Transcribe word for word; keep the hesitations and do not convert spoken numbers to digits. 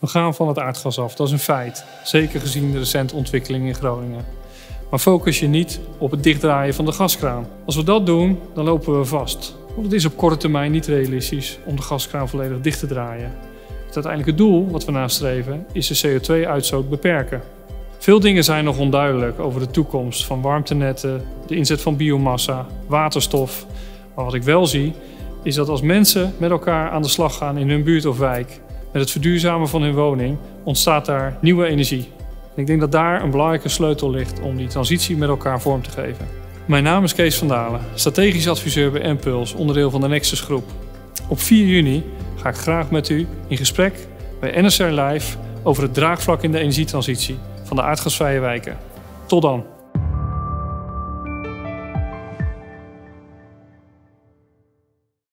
We gaan van het aardgas af, dat is een feit. Zeker gezien de recente ontwikkeling in Groningen. Maar focus je niet op het dichtdraaien van de gaskraan. Als we dat doen, dan lopen we vast. Want het is op korte termijn niet realistisch om de gaskraan volledig dicht te draaien. Het uiteindelijke doel wat we nastreven is de C O twee uitstoot beperken. Veel dingen zijn nog onduidelijk over de toekomst van warmtenetten, de inzet van biomassa, waterstof. Maar wat ik wel zie, is dat als mensen met elkaar aan de slag gaan in hun buurt of wijk, met het verduurzamen van hun woning, ontstaat daar nieuwe energie. En ik denk dat daar een belangrijke sleutel ligt om die transitie met elkaar vorm te geven. Mijn naam is Kees van Dalen, strategisch adviseur bij Enpuls, onderdeel van de Nexus Groep. Op vier juni ga ik graag met u in gesprek bij N S R Live over het draagvlak in de energietransitie van de aardgasvrije wijken. Tot dan!